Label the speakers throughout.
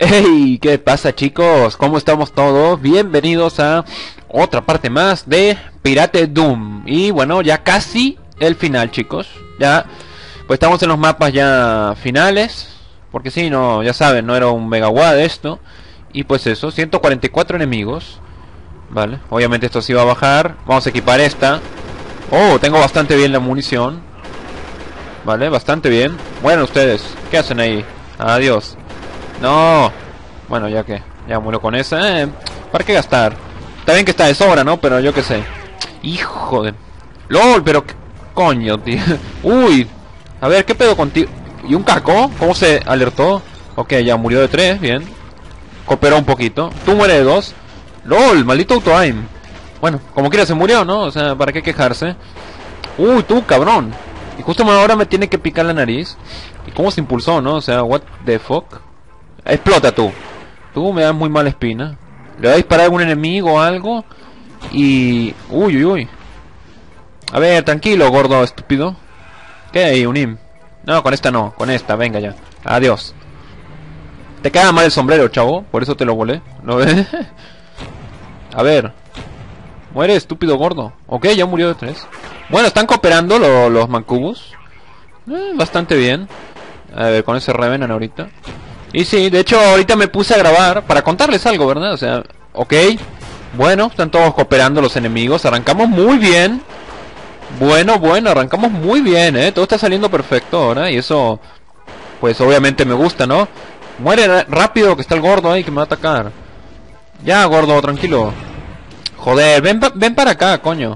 Speaker 1: Hey, ¿qué pasa, chicos? ¿Cómo estamos todos? Bienvenidos a otra parte más de Pirate Doom. Y bueno, ya casi el final, chicos. Ya, pues estamos en los mapas ya finales. Porque si no, ya saben, no era un megawatt esto. Y pues eso, 144 enemigos. Vale, obviamente esto sí va a bajar. Vamos a equipar esta. Oh, tengo bastante bien la munición. Vale, bastante bien. Bueno, ustedes, ¿qué hacen ahí? Adiós. No. Bueno, ya que ya murió con esa. ¿Para qué gastar? Está bien que está de sobra, ¿no? Pero yo qué sé. Hijo de... LOL, pero qué coño, tío. Uy. A ver, ¿qué pedo contigo? ¿Y un caco? ¿Cómo se alertó? Ok, ya murió de 3, bien. Cooperó un poquito. Tú mueres de 2. LOL, maldito auto-aim. Bueno, como quiera se murió, ¿no? O sea, ¿para qué quejarse? Uy, tú, cabrón. Y justo ahora me tiene que picar la nariz. ¿Y cómo se impulsó, no? O sea, what the fuck. Explota tú. Tú me das muy mala espina. Le voy a disparar a algún enemigo o algo. Y... Uy, uy, uy. A ver, tranquilo, gordo estúpido. ¿Qué hay, Unim? No, con esta no. Con esta, venga ya. Adiós. Te queda mal el sombrero, chavo. Por eso te lo volé. ¿Lo ves? A ver. Muere, estúpido gordo. Ok, ya murió de 3. Bueno, están cooperando los mancubos. Bastante bien. A ver, con ese revenan ahorita. Y sí, de hecho ahorita me puse a grabar para contarles algo, ¿verdad? O sea, ok. Bueno, están todos cooperando los enemigos. Arrancamos muy bien. Bueno, arrancamos muy bien, todo está saliendo perfecto ahora. Y eso, pues obviamente me gusta, ¿no? Muere rápido, que está el gordo ahí que me va a atacar. Ya, gordo, tranquilo. Joder, ven para acá, coño.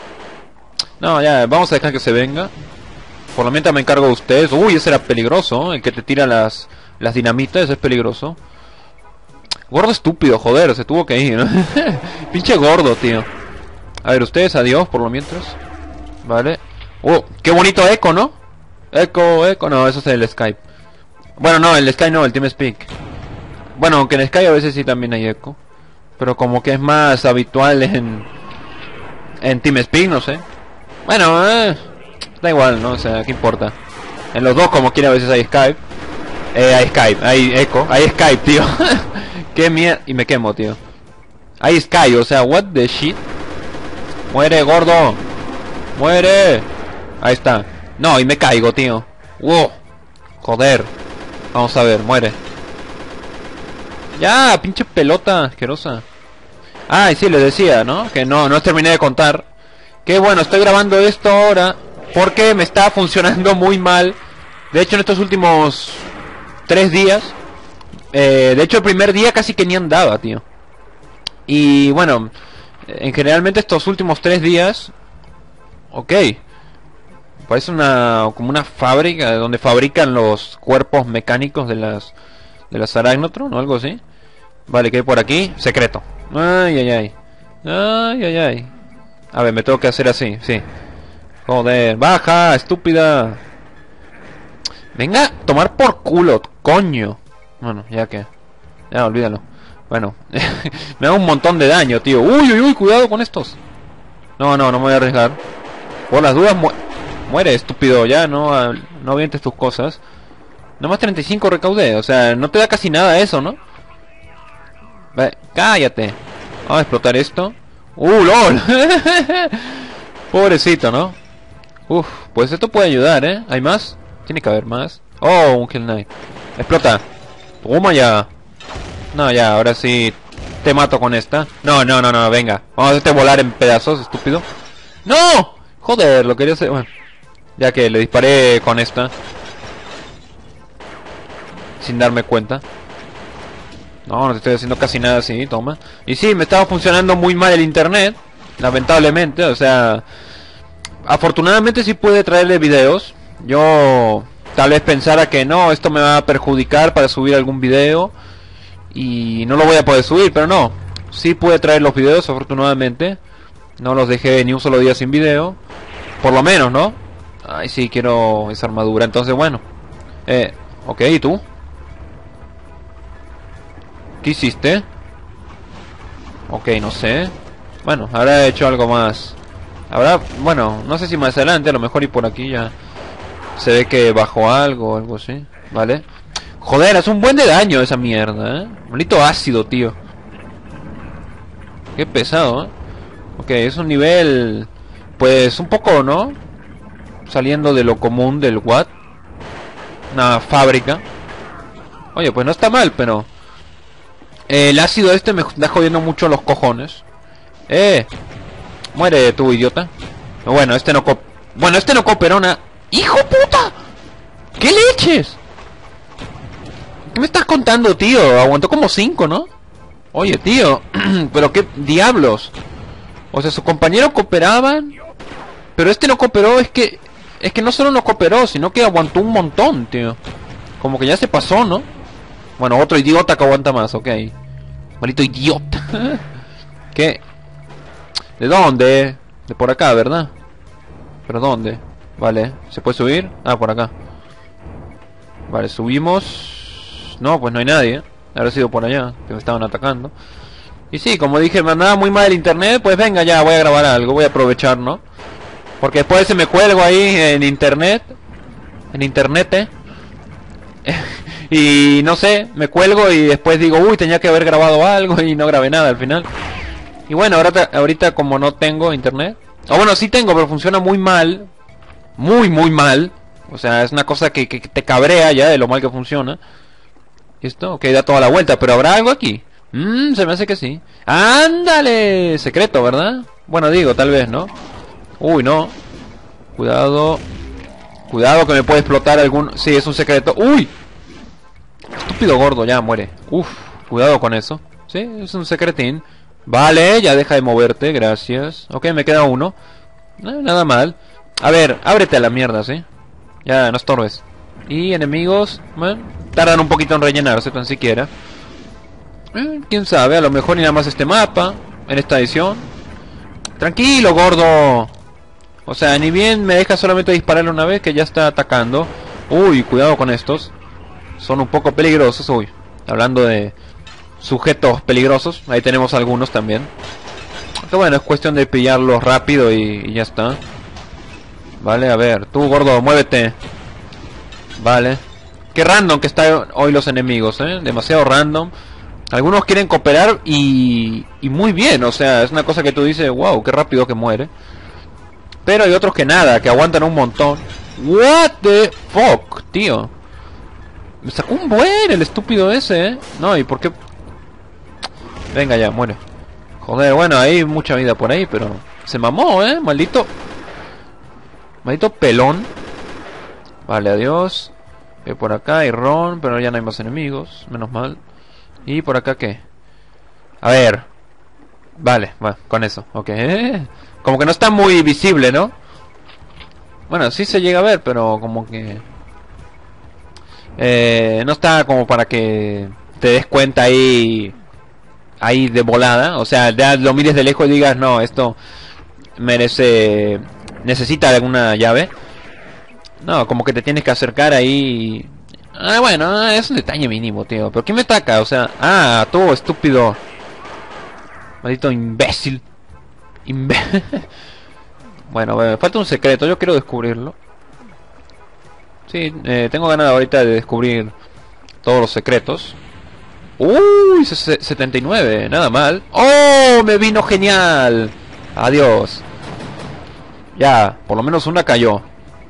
Speaker 1: No, ya, vamos a dejar que se venga. Por lo mientras me encargo de ustedes. Uy, ese era peligroso, el que te tira las dinamitas, ese es peligroso. Gordo estúpido, joder, se tuvo que ir, ¿no? Pinche gordo, tío. A ver, ustedes, adiós, por lo mientras. Vale. Qué bonito eco, ¿no? Eco, no, eso es el Skype. Bueno, no, el Skype no, el TeamSpeak. Bueno, aunque en Skype a veces sí también hay eco. Pero como que es más habitual en TeamSpeak, no sé. Bueno, da igual, ¿no? O sea, ¿qué importa? En los dos, como quiera, a veces hay Skype. Hay Skype, hay eco, hay Skype, tío. Qué mierda. Y me quemo, tío. Hay Skype, o sea, what the shit. Muere, gordo. Muere. Ahí está. No, y me caigo, tío. Wow. Joder. Vamos a ver, muere. Ya, pinche pelota asquerosa. Ah, y sí, les decía, ¿no? Que no terminé de contar. Que bueno, estoy grabando esto ahora porque me está funcionando muy mal. De hecho, en estos últimos 3 días, de hecho el primer día casi que ni andaba, tío. Y bueno, en generalmente estos últimos 3 días, ok, parece como una fábrica donde fabrican los cuerpos mecánicos de las Arachnotron o algo así. Vale, ¿qué hay por aquí? Secreto. Ay. A ver, me tengo que hacer así, sí. Joder, baja, estúpida. Venga, tomar por culo, coño. Bueno, ya que... Ya, olvídalo. Bueno, me da un montón de daño, tío. Uy, cuidado con estos. No me voy a arriesgar. Por las dudas, muere, estúpido. Ya, no avientes tus cosas. Nomás 35 recaudé, o sea, no te da casi nada eso, ¿no? Cállate. Vamos a explotar esto. LOL. Pobrecito, ¿no? Pues esto puede ayudar, ¿Hay más? Tiene que haber más. Oh, un Kill Knight. Explota. Toma ya. No, ya, ahora sí te mato con esta. No, venga. Vamos a hacerte volar en pedazos, estúpido. ¡No! Joder, lo quería hacer. Bueno, ya que le disparé con esta sin darme cuenta. No te estoy haciendo casi nada así, toma. Y sí, me estaba funcionando muy mal el internet, lamentablemente, o sea... Afortunadamente sí pude traerle videos. Yo tal vez pensara que no, esto me va a perjudicar para subir algún video y no lo voy a poder subir, pero no. Sí pude traer los videos, afortunadamente. No los dejé ni un solo día sin video. Por lo menos, ¿no? Ay, sí, quiero esa armadura, entonces bueno. Ok, ¿y tú? ¿Qué hiciste? Ok, no sé. Bueno, habrá hecho algo más. Habrá, bueno, no sé si más adelante, a lo mejor y por aquí ya se ve que bajó algo o algo así. Vale. Joder, hace un buen de daño esa mierda, Maldito ácido, tío. Qué pesado, Ok, es un nivel... Pues un poco, ¿no? Saliendo de lo común del Watt. Una fábrica. Oye, pues no está mal, pero... El ácido este me está jodiendo mucho los cojones. Muere tú, idiota. Bueno, este no cooperó nada. ¡Hijo puta! ¿Qué leches? ¿Qué me estás contando, tío? Aguantó como 5, ¿no? Oye, tío. Pero qué diablos. O sea, sus compañeros cooperaban. Pero este no cooperó, es que no solo no cooperó, sino que aguantó un montón, tío. Como que ya se pasó, ¿no? Bueno, otro idiota que aguanta más, ok. Maldito idiota. ¿Qué? ¿De dónde? De por acá, ¿verdad? ¿Pero dónde? Vale, ¿se puede subir? Ah, por acá. Vale, subimos. No, pues no hay nadie. Habrá sido por allá, que me estaban atacando. Y sí, como dije, me andaba muy mal el internet. Pues venga ya, voy a grabar algo, voy a aprovechar, ¿no? Porque después se me cuelgo ahí en internet. En internet, y no sé, me cuelgo y después digo, uy, tenía que haber grabado algo y no grabé nada al final. Y bueno, ahorita como no tengo internet. O bueno, sí tengo, pero funciona muy mal. Muy mal. O sea, es una cosa que te cabrea ya de lo mal que funciona. ¿Y esto? Ok, da toda la vuelta, pero ¿habrá algo aquí? Se me hace que sí. ¡Ándale! Secreto, ¿verdad? Bueno, digo, tal vez, ¿no? Uy, no. Cuidado. Cuidado que me puede explotar algún... Sí, es un secreto. ¡Uy! Estúpido gordo, ya muere. Uf, cuidado con eso. Sí, es un secretín. Vale, ya deja de moverte, gracias. Ok, me queda uno. Nada mal. A ver, ábrete a la mierda, ¿sí? Ya, no estorbes. Y enemigos, bueno, tardan un poquito en rellenarse, tan siquiera. Quién sabe, a lo mejor ni nada más este mapa, en esta edición. Tranquilo, gordo. O sea, ni bien me deja solamente dispararle una vez que ya está atacando. Uy, cuidado con estos. Son un poco peligrosos, uy. Hablando de sujetos peligrosos, ahí tenemos algunos también. Pero bueno, es cuestión de pillarlos rápido y ya está. Vale, a ver, tú gordo, muévete. Vale. Qué random que están hoy los enemigos, demasiado random. Algunos quieren cooperar y muy bien, o sea, es una cosa que tú dices, wow, qué rápido que muere. Pero hay otros que nada, que aguantan un montón. What the fuck, tío. Me sacó un buen el estúpido ese, No, ¿y por qué? Venga ya, muere. Joder, bueno, hay mucha vida por ahí, pero... Se mamó, maldito... Maldito pelón. Vale, adiós. Por acá hay Ron, pero ya no hay más enemigos, menos mal. ¿Y por acá qué? A ver. Vale, va, con eso, ok. Como que no está muy visible, ¿no? Bueno, sí se llega a ver, pero como que... no está como para que te des cuenta ahí de volada. O sea, ya lo mires de lejos y digas, no, esto necesita alguna llave. No, como que te tienes que acercar ahí. Ah, bueno, es un detalle mínimo, tío. Pero ¿quién me ataca? O sea, tú, estúpido. Maldito imbécil. Bueno, me falta un secreto, yo quiero descubrirlo. Sí, tengo ganas ahorita de descubrir todos los secretos. Uy, 79, nada mal. ¡Oh! Me vino genial. Adiós. Ya, por lo menos una cayó.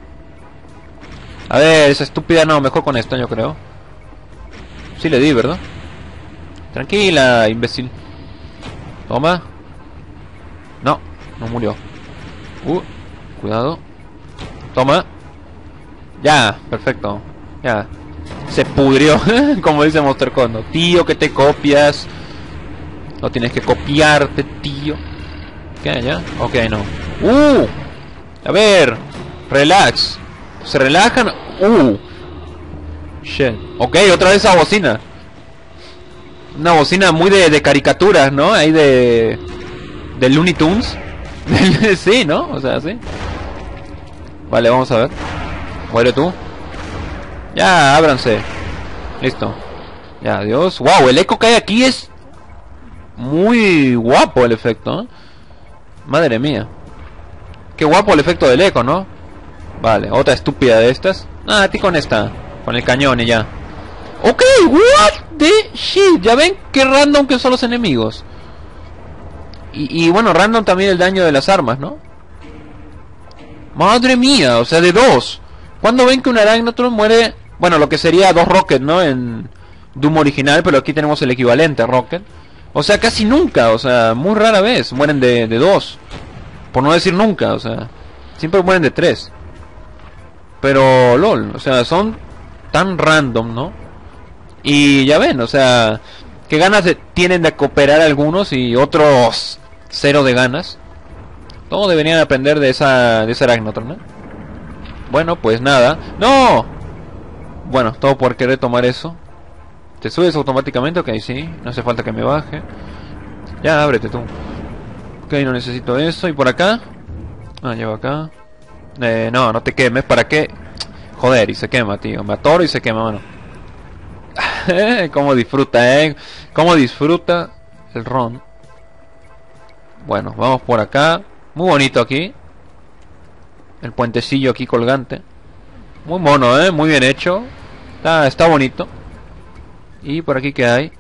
Speaker 1: A ver, esa estúpida no, mejor con esta yo creo. Sí le di, ¿verdad? Tranquila, imbécil. Toma. No, no murió. Cuidado. Toma. Ya, perfecto. Ya. Se pudrió, como dice Monster Condo. Tío, que te copias. No tienes que copiarte, tío. ¿Qué? ¿Ya? Ok, no. A ver. Relax. ¿Se relajan? Shit. Ok, otra vez esa bocina. Una bocina muy de caricaturas, ¿no? Ahí de Looney Tunes. Sí, ¿no? O sea, sí. Vale, vamos a ver. Muere tú. Ya, ábranse. Listo. Ya, adiós. Wow, el eco que hay aquí es muy guapo el efecto, Madre mía. Qué guapo el efecto del eco, ¿no? Vale, otra estúpida de estas. Ah, a ti con esta. Con el cañón y ya. Ok, what the shit. Ya ven que random que son los enemigos. Y bueno, random también el daño de las armas, ¿no? Madre mía, o sea, de dos. ¿Cuándo ven que un Arachnotron muere? Bueno, lo que sería dos Rocket, ¿no? En Doom original, pero aquí tenemos el equivalente a Rocket. O sea, casi nunca, o sea, muy rara vez mueren de dos. Por no decir nunca, o sea, siempre mueren de tres. Pero, lol, o sea, son tan random, ¿no? Y ya ven, o sea, qué ganas tienen de cooperar algunos y otros cero de ganas. Todos deberían aprender de ese Arachnotron, ¿no? Bueno, pues nada. ¡No! Bueno, todo por querer tomar eso. ¿Te subes automáticamente? Ok, sí. No hace falta que me baje. Ya, ábrete tú. Ok, no necesito eso. ¿Y por acá? Ah, llevo acá. No, no te quemes. ¿Para qué? Joder, y se quema, tío. Me atoro y se quema, mano. Cómo disfruta, cómo disfruta el Ron. Bueno, vamos por acá. Muy bonito aquí. El puentecillo aquí colgante. Muy mono, muy bien hecho. Está bonito. Y por aquí, ¿qué hay?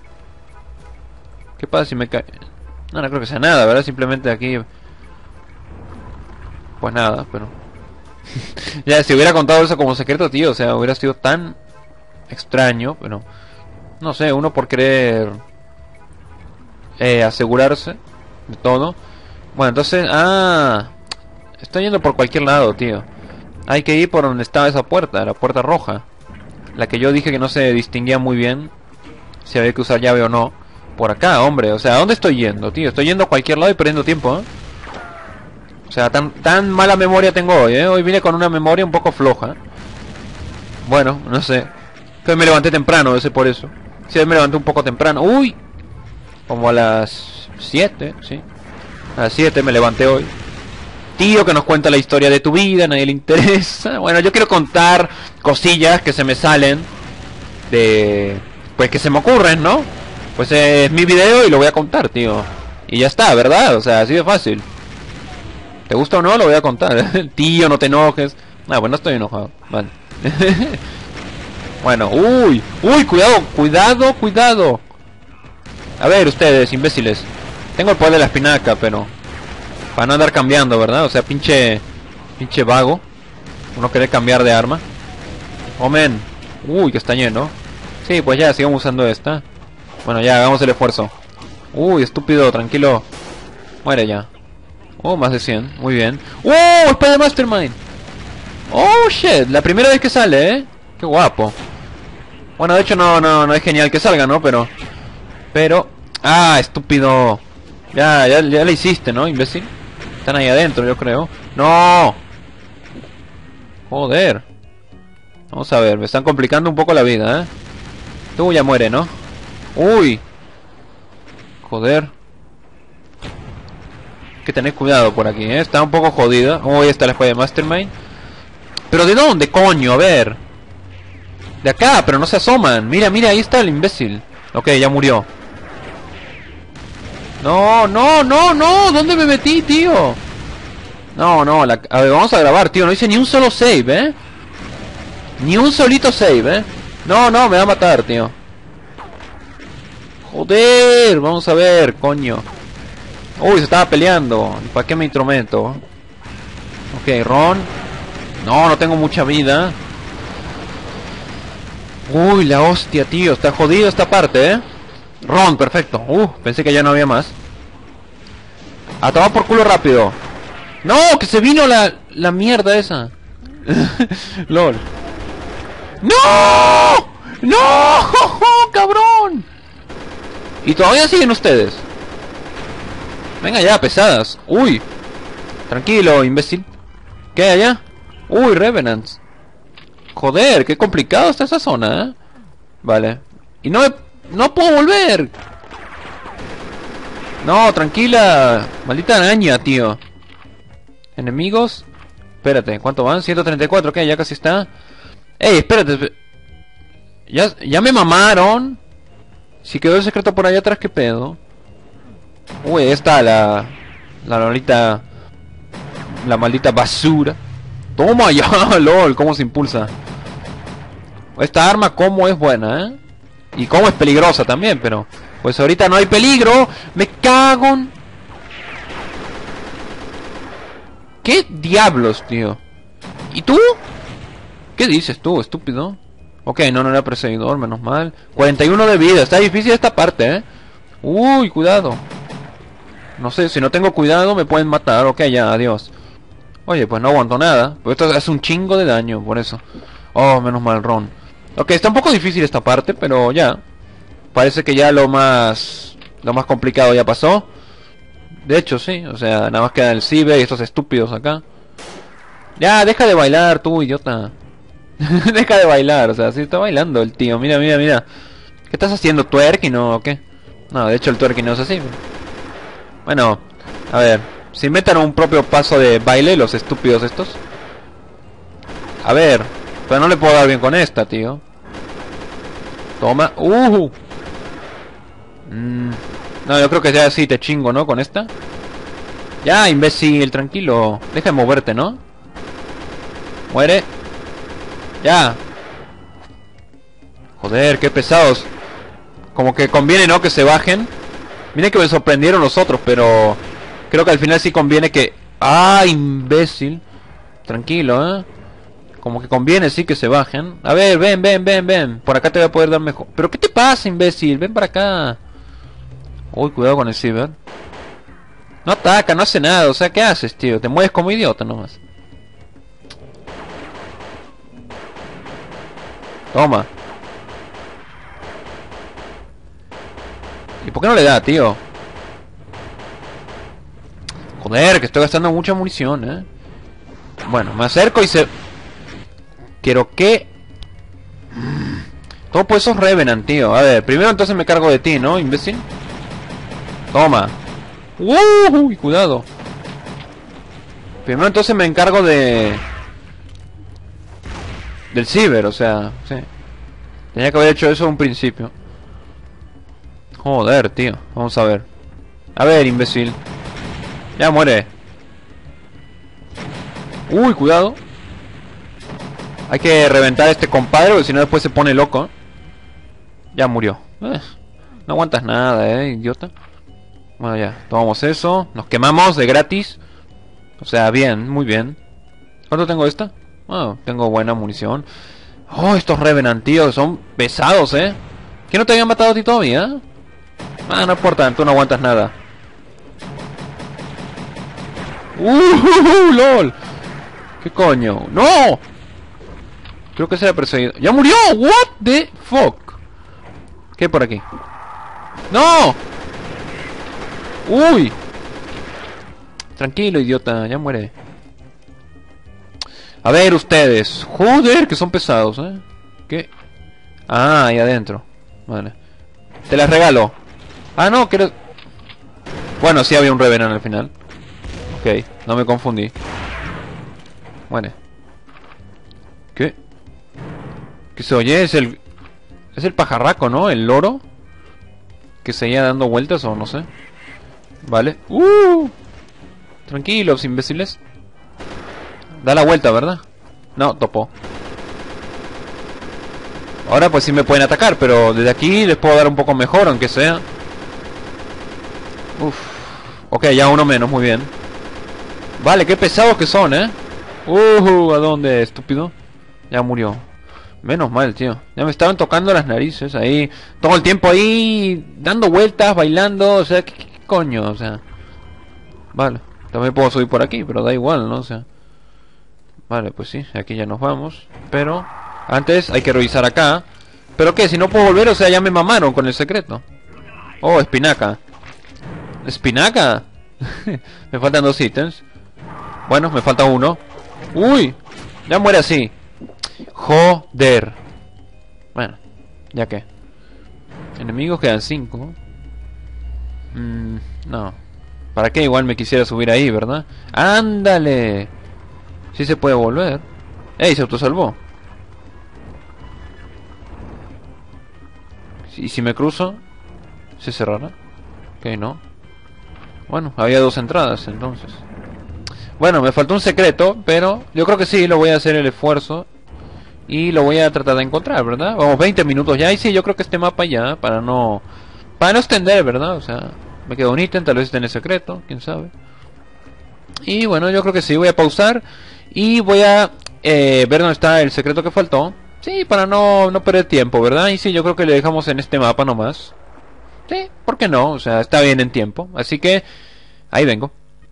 Speaker 1: ¿Qué pasa si me cae? No, no creo que sea nada, ¿verdad? Simplemente aquí... Pues nada, pero... Ya, si hubiera contado eso como secreto, tío, o sea, hubiera sido tan extraño, pero... No sé, uno por querer... asegurarse de todo. Bueno, entonces... Ah... Estoy yendo por cualquier lado, tío. Hay que ir por donde estaba esa puerta, la puerta roja. La que yo dije que no se distinguía muy bien si había que usar llave o no. Por acá, hombre, o sea, ¿a dónde estoy yendo, tío? Estoy yendo a cualquier lado y perdiendo tiempo, O sea, tan mala memoria tengo hoy, Hoy vine con una memoria un poco floja. Bueno, no sé. Entonces me levanté temprano, debe ser por eso. Sí, me levanté un poco temprano. ¡Uy! Como a las 7, sí. A las 7 me levanté hoy. Tío que nos cuenta la historia de tu vida, a nadie le interesa. Bueno, yo quiero contar cosillas que se me salen de... Pues que se me ocurren, ¿no? Pues es mi video y lo voy a contar, tío. Y ya está, ¿verdad? O sea, así de fácil. ¿Te gusta o no? Lo voy a contar. Tío, no te enojes. Ah, bueno, no estoy enojado. Vale. Bueno, uy, cuidado, cuidado, cuidado. A ver, ustedes, imbéciles. Tengo el poder de la espinaca, pero... Para no andar cambiando, ¿verdad? O sea, pinche vago. Uno quiere cambiar de arma. Omen. Uy, que está lleno. Sí, pues ya, sigamos usando esta. Bueno, ya, hagamos el esfuerzo. Uy, estúpido, tranquilo. Muere ya. Oh, más de 100, muy bien. ¡Oh, espada de Mastermind! Oh, shit, la primera vez que sale, Qué guapo. Bueno, de hecho no es genial que salga, ¿no? Pero... Ah, estúpido. Ya le hiciste, ¿no, imbécil? Están ahí adentro, yo creo. ¡No! Joder. Vamos a ver, me están complicando un poco la vida, Tú ya muere, ¿no? ¡Uy! Joder. Hay que tener cuidado por aquí, Está un poco jodida. Uy, está la espada de Mastermind. ¿Pero de dónde, coño? A ver. De acá, pero no se asoman. Mira, ahí está el imbécil. Ok, ya murió. No, ¿dónde me metí, tío? No, a ver, vamos a grabar, tío. No hice ni un solo save, Ni un solito save, No, me va a matar, tío. Joder, vamos a ver, coño. Uy, se estaba peleando. ¿Para qué me instrumento? Ok, Ron. No tengo mucha vida. Uy, la hostia, tío. Está jodido esta parte, Ron, perfecto. Pensé que ya no había más. A tomar por culo rápido. No, que se vino la mierda esa. LOL. ¡No! ¡No! ¡Cabrón! Y todavía siguen ustedes. Venga ya, pesadas. Uy. Tranquilo, imbécil. ¿Qué hay allá? Uy, Revenants. Joder, qué complicado está esa zona, Vale. Y no puedo volver. No, tranquila. Maldita araña, tío. Enemigos. Espérate, ¿cuánto van? 134, ¿qué? Ya casi está. Ey, espérate. Ya me mamaron. Si quedó el secreto por allá atrás, ¿qué pedo? Uy, ahí está la maldita... La maldita basura. Toma ya, lol, cómo se impulsa. Esta arma como es buena, ¿eh? Y como es peligrosa también, pero... Pues ahorita no hay peligro. Me cago en... ¿Qué diablos, tío? ¿Y tú? ¿Qué dices tú, estúpido? Ok, no era perseguidor, menos mal. 41 de vida, está difícil esta parte, ¿eh? Uy, cuidado. No sé, si no tengo cuidado me pueden matar. Ok, ya, adiós. Oye, pues no aguanto nada. Pero esto hace un chingo de daño, por eso. Oh, menos mal, Ron. Ok, está un poco difícil esta parte, pero ya. Parece que ya lo más complicado ya pasó. De hecho, sí. O sea, nada más queda el Ciber y estos estúpidos acá. Ya, deja de bailar, tú, idiota. Deja de bailar, o sea, sí está bailando el tío. Mira. ¿Qué estás haciendo? ¿Twerking o qué? No, de hecho el twerking no es así. Bueno, a ver. Si inventan un propio paso de baile los estúpidos estos. A ver. Pero no le puedo dar bien con esta, tío. Toma. No, yo creo que ya sí te chingo, ¿no? Con esta. Ya, imbécil, tranquilo. Deja de moverte, ¿no? Muere. Ya. Joder, qué pesados. Como que conviene, ¿no? Que se bajen. Miren que me sorprendieron los otros, pero... Creo que al final sí conviene que... ¡Ah, imbécil! Tranquilo, ¿eh? Como que conviene sí que se bajen. A ver, ven. Por acá te voy a poder dar mejor. ¿Pero qué te pasa, imbécil? Ven para acá. Uy, cuidado con el Ciber. No ataca, no hace nada. O sea, ¿qué haces, tío? Te mueves como idiota nomás. Toma. ¿Y por qué no le da, tío? Joder, que estoy gastando mucha munición, ¿eh? Bueno, me acerco y se... Quiero que... Todo por esos Revenant, tío. A ver, primero entonces me cargo de ti, ¿no, imbécil? Toma. Uy, cuidado. Primero entonces me encargo de... Del Ciber, o sea, sí. Tenía que haber hecho eso en un principio. Joder, tío. Vamos a ver. A ver, imbécil. Ya muere. Uy, cuidado. Hay que reventar a este compadre, porque si no después se pone loco. Ya murió. No aguantas nada, idiota. Bueno, ya. Tomamos eso. Nos quemamos de gratis. O sea, bien, muy bien. ¿Cuánto tengo esta? Oh, tengo buena munición. Oh, estos Revenant, tío, son pesados, ¿Que no te habían matado a ti todavía? Ah, no importa, tú no aguantas nada. LOL. ¿Qué coño? ¡No! Creo que se ha perseguido. ¡Ya murió! ¿What the fuck? ¿Qué hay por aquí? ¡No! ¡Uy! Tranquilo, idiota, ya muere. A ver ustedes. Joder, que son pesados, ¿Qué? Ah, ahí adentro. Vale. Te las regalo. Ah, no, que... Bueno, sí había un Revenant al final. Ok, no me confundí. Muere. ¿Qué? ¿Qué se oye? Es el... Es el pajarraco, ¿no? El loro. Que seguía dando vueltas o no sé. Vale. Tranquilos, imbéciles. Da la vuelta, ¿verdad? No, topó. Ahora pues sí me pueden atacar, pero desde aquí les puedo dar un poco mejor, aunque sea. Uf. Ok, ya uno menos, muy bien. Vale, qué pesados que son, ¿a dónde, estúpido? Ya murió. Menos mal, tío. Ya me estaban tocando las narices ahí. Todo el tiempo ahí, dando vueltas, bailando. O sea, ¿qué coño? O sea. Vale. También puedo subir por aquí, pero da igual, ¿no? O sea. Vale, pues sí, aquí ya nos vamos. Pero antes hay que revisar acá. ¿Pero qué? Si no puedo volver, o sea, ya me mamaron con el secreto. Oh, espinaca. ¿Espinaca? Me faltan 2 ítems. Bueno, me falta uno. ¡Uy! Ya muere así. Joder. Bueno, ya que. Enemigos quedan 5. No. ¿Para qué? Igual me quisiera subir ahí, ¿verdad? ¡Ándale! Sí se puede volver. ¡Ey! Se autosalvó. ¿Y si me cruzo? ¿Se cerrará? Ok, no. Bueno, había 2 entradas entonces. Bueno, me faltó un secreto, pero yo creo que sí, lo voy a hacer el esfuerzo. Y lo voy a tratar de encontrar, ¿verdad? Vamos, 20 minutos ya. Y sí, yo creo que este mapa ya, para no extender, ¿verdad? O sea, me quedó un ítem, tal vez esté en el secreto, quién sabe. Y bueno, yo creo que sí, voy a pausar. Y voy a ver dónde está el secreto que faltó. Sí, para no perder tiempo, ¿verdad? Y sí, yo creo que le dejamos en este mapa nomás. Sí, ¿por qué no? O sea, está bien en tiempo. Así que ahí vengo.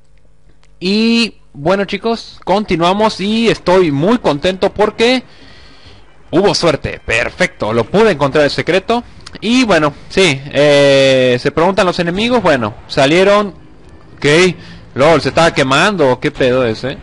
Speaker 1: Y bueno, chicos, continuamos y estoy muy contento porque hubo suerte. Perfecto, lo pude encontrar el secreto. Y bueno, sí, se preguntan los enemigos. Bueno, salieron. Ok, LOL, se estaba quemando. ¿Qué pedo ese?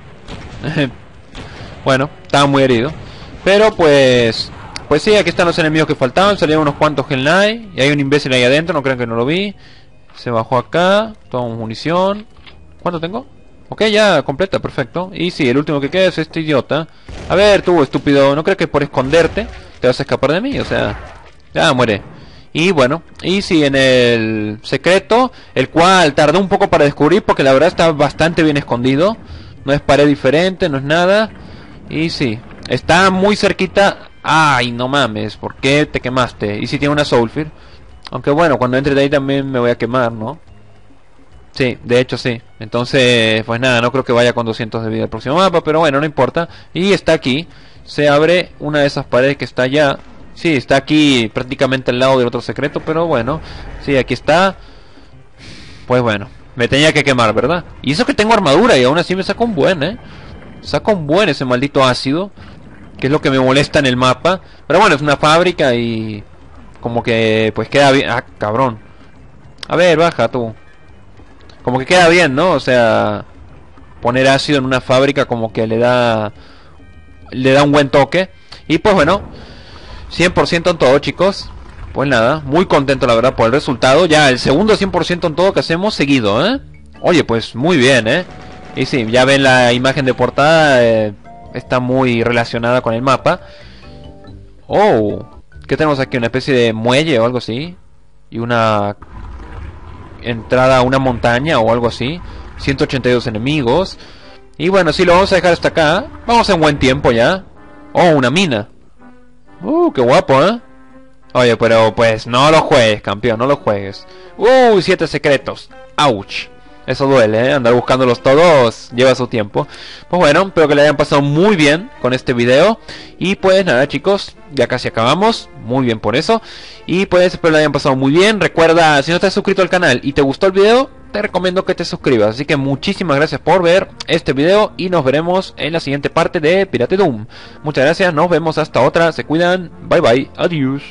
Speaker 1: Bueno, estaba muy herido. Pero pues sí, aquí están los enemigos que faltaban. Salieron unos cuantos Hell Knight. Y hay un imbécil ahí adentro, no crean que no lo vi. Se bajó acá, toma munición. ¿Cuánto tengo? Ok, ya completa, perfecto. Y sí, el último que queda es este idiota. A ver, tú, estúpido, ¿no crees que por esconderte te vas a escapar de mí? O sea, ya muere. Y bueno, y sí, en el secreto, el cual tardó un poco para descubrir porque la verdad está bastante bien escondido. No es pared diferente, no es nada. Y sí, está muy cerquita. Ay, no mames, ¿por qué te quemaste? Y si tiene una Soulfire. Aunque bueno, cuando entre de ahí también me voy a quemar, ¿no? Sí, de hecho sí. Entonces, pues nada, no creo que vaya con 200 de vida el próximo mapa, pero bueno, no importa. Y está aquí. Se abre una de esas paredes que está allá. Sí, está aquí prácticamente al lado del otro secreto, pero bueno. Sí, aquí está. Pues bueno, me tenía que quemar, ¿verdad? Y eso que tengo armadura y aún así me saca un buen, ¿eh? Saca un buen ese maldito ácido, que es lo que me molesta en el mapa. Pero bueno, es una fábrica y como que pues queda bien. Ah, cabrón. A ver, baja tú. Como que queda bien, ¿no? O sea, poner ácido en una fábrica como que le da un buen toque. Y pues bueno, 100% en todo, chicos. Pues nada, muy contento la verdad por el resultado. Ya el segundo 100% en todo que hacemos seguido, ¿eh? Oye, pues muy bien, ¿eh? Y sí, ya ven la imagen de portada, está muy relacionada con el mapa. Oh, ¿qué tenemos aquí? Una especie de muelle o algo así. Y una entrada a una montaña o algo así. 182 enemigos. Y bueno, sí, lo vamos a dejar hasta acá. Vamos en buen tiempo ya. Oh, una mina. Qué guapo, ¿eh? Oye, pero pues no lo juegues, campeón, no lo juegues. 7 secretos. Ouch. Eso duele, ¿eh? Andar buscándolos todos lleva su tiempo. Pues bueno, espero que le hayan pasado muy bien con este video. Y pues nada, chicos, ya casi acabamos. Muy bien por eso. Y pues espero que le hayan pasado muy bien. Recuerda, si no estás suscrito al canal y te gustó el video, te recomiendo que te suscribas. Así que muchísimas gracias por ver este video y nos veremos en la siguiente parte de Pirate Doom. Muchas gracias, nos vemos hasta otra. Se cuidan. Bye bye. Adiós.